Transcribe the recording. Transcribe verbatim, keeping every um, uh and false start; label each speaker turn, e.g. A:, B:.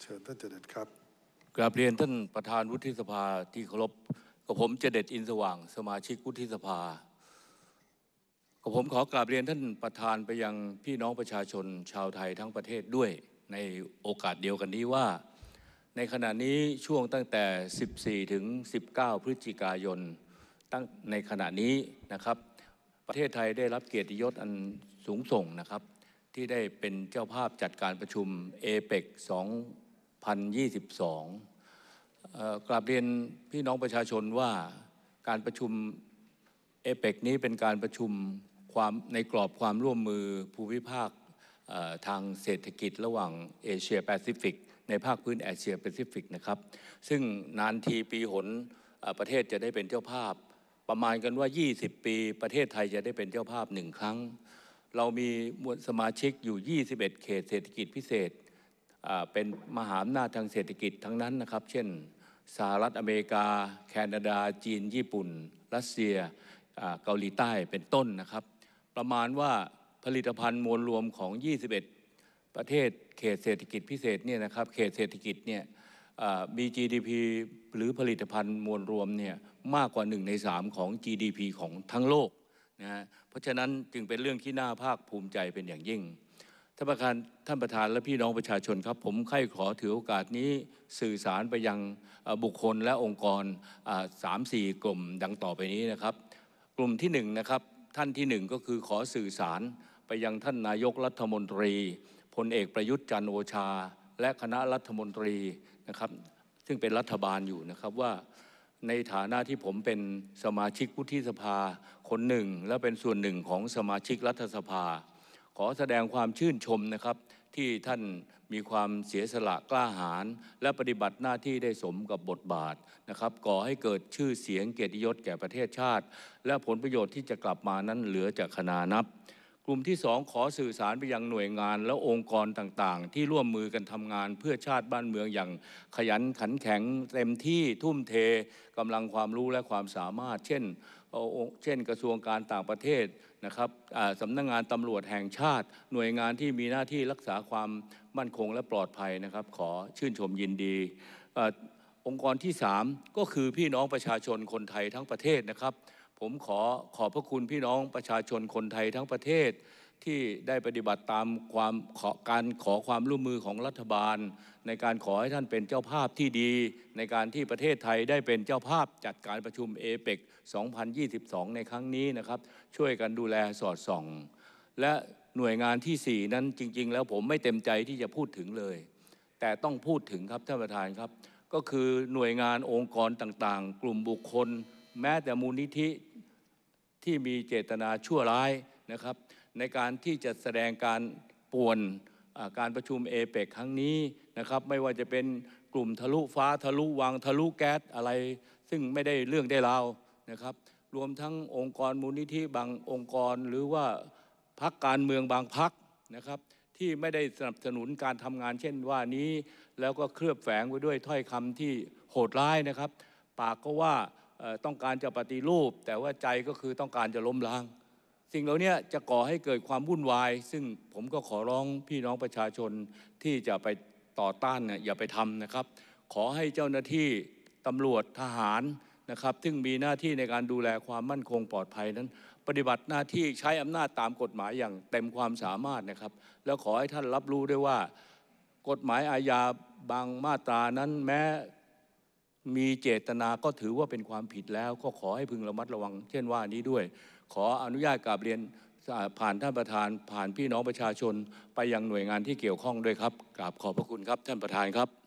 A: เชิญท่านเจเด็ดครับ
B: กราบเรียนท่านประธานวุฒิสภาที่เคารพกับผมเจเด็ดอินสว่างสมาชิกวุฒิสภากับผมขอกราบเรียนท่านประธานไปยังพี่น้องประชาชนชาวไทยทั้งประเทศด้วยในโอกาสเดียวกันนี้ว่าในขณะนี้ช่วงตั้งแต่สิบสี่ถึงสิบเก้าพฤศจิกายนตั้งในขณะนี้นะครับประเทศไทยได้รับเกียรติยศอันสูงส่งนะครับที่ได้เป็นเจ้าภาพจัดการประชุม เอเปค สองพันยี่สิบสอง กราบเรียนพี่น้องประชาชนว่าการประชุม เอเปค นี้เป็นการประชุมความในกรอบความร่วมมือภูมิภาคทางเศรษฐกิจระหว่างเอเชียแปซิฟิกในภาคพื้นเอเชียแปซิฟิกนะครับซึ่งนานทีปีหนประเทศจะได้เป็นเจ้าภาพประมาณกันว่ายี่สิบปีประเทศไทยจะได้เป็นเจ้าภาพหนึ่งครั้งเรามีมวลสมาชิกอยู่ยี่สิบเอ็ดเขตเศรษฐกิจพิเศษเป็นมหาอำนาจทางเศรษฐกิจทั้งนั้นนะครับเช่นสหรัฐอเมริกาแคนาดาจีนญี่ปุ่นรัสเซียเกาหลีใต้เป็นต้นนะครับประมาณว่าผลิตภัณฑ์มวลรวมของยี่สิบเอ็ดประเทศเขตเศรษฐกิจพิเศษเนี่ยนะครับเขตเศรษฐกิจเนี่ยมี จี ดี พี หรือผลิตภัณฑ์มวลรวมเนี่ยมากกว่าหนึ่งในสามของ จี ดี พี ของทั้งโลกนะฮะเพราะฉะนั้นจึงเป็นเรื่องที่น่าภาคภูมิใจเป็นอย่างยิ่งท่านประธานท่านประธานและพี่น้องประชาชนครับผมใคร่ขอถือโอกาสนี้สื่อสารไปยังบุคคลและองค์กร สามสี่ กลุ่มดังต่อไปนี้นะครับกลุ่มที่หนึ่งนะครับท่านที่หนึ่งก็คือขอสื่อสารไปยังท่านนายกรัฐมนตรีพลเอกประยุทธ์จันทร์โอชาและคณะรัฐมนตรีนะครับซึ่งเป็นรัฐบาลอยู่นะครับว่าในฐานะที่ผมเป็นสมาชิกวุฒิสภาคนหนึ่งและเป็นส่วนหนึ่งของสมาชิกรัฐสภาขอแสดงความชื่นชมนะครับที่ท่านมีความเสียสละกล้าหาญและปฏิบัติหน้าที่ได้สมกับบทบาทนะครับก่อให้เกิดชื่อเสียงเกียรติยศแก่ประเทศชาติและผลประโยชน์ที่จะกลับมานั้นเหลือจากคณานับกลุ่มที่สองขอสื่อสารไปยังหน่วยงานและองค์กรต่างๆที่ร่วมมือกันทำงานเพื่อชาติบ้านเมืองอย่างขยันขันแข็งเต็มที่ทุ่มเทกำลังความรู้และความสามารถเช่นเช่นกระทรวงการต่างประเทศนะครับสำนักงานตำรวจแห่งชาติหน่วยงานที่มีหน้าที่รักษาความมั่นคงและปลอดภัยนะครับขอชื่นชมยินดีองค์กรที่สามก็คือพี่น้องประชาชนคนไทยทั้งประเทศนะครับผมขอขอบพระคุณพี่น้องประชาชนคนไทยทั้งประเทศที่ได้ปฏิบัติตามความขอการขอความร่วมมือของรัฐบาลในการขอให้ท่านเป็นเจ้าภาพที่ดีในการที่ประเทศไทยได้เป็นเจ้าภาพจัดการประชุม เอเปค สองพันยี่สิบสอง ในครั้งนี้นะครับช่วยกันดูแลสอดส่องและหน่วยงานที่สี่นั้นจริงๆแล้วผมไม่เต็มใจที่จะพูดถึงเลยแต่ต้องพูดถึงครับท่านประธานครับก็คือหน่วยงานองค์กรต่างๆกลุ่มบุคคลแม้แต่มูลนิธิที่มีเจตนาชั่วร้ายนะครับในการที่จะแสดงการป่วนการประชุม เอเปค ครั้งนี้นะครับไม่ว่าจะเป็นกลุ่มทะลุฟ้าทะลุวังทะลุแก๊สอะไรซึ่งไม่ได้เรื่องได้ราวนะครับรวมทั้งองค์กรมูลนิธิบางองค์กรหรือว่าพรรคการเมืองบางพรรคนะครับที่ไม่ได้สนับสนุนการทำงานเช่นว่านี้แล้วก็เคลือบแฝงไว้ด้วยถ้อยคำที่โหดร้ายนะครับปากก็ว่าต้องการจะปฏิรูปแต่ว่าใจก็คือต้องการจะล้มล้างสิ่งเหล่านี้จะก่อให้เกิดความวุ่นวายซึ่งผมก็ขอร้องพี่น้องประชาชนที่จะไปต่อต้านเนี่ยอย่าไปทำนะครับขอให้เจ้าหน้าที่ตำรวจทหารนะครับซึ่งมีหน้าที่ในการดูแลความมั่นคงปลอดภัยนั้นปฏิบัติหน้าที่ใช้อำนาจตามกฎหมายอย่างเต็มความสามารถนะครับแล้วขอให้ท่านรับรู้ด้วยว่ากฎหมายอาญาบางมาตรานั้นแม้มีเจตนาก็ถือว่าเป็นความผิดแล้วก็ขอให้พึงระมัดระวังเช่นว่านี้ด้วยขออนุญาตกราบเรียนผ่านท่านประธานผ่านพี่น้องประชาชนไปยังหน่วยงานที่เกี่ยวข้องด้วยครับกราบขอบพระคุณครับท่านประธานครับ